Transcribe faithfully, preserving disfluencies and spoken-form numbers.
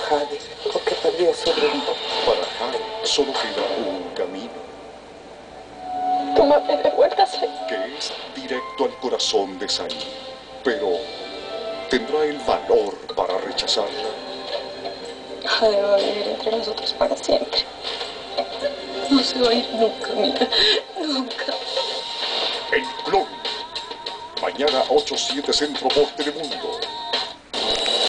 Jade, porque perdió su rumbo. Para Jade solo queda un camino. Tómame de vuelta, Said. Que es directo al corazón de Said. Pero, ¿tendrá el valor para rechazarla? Jade va a vivir entre nosotros para siempre. No se va a ir nunca, mira. Nunca. El clon. Mañana ocho siete Centro por Telemundo.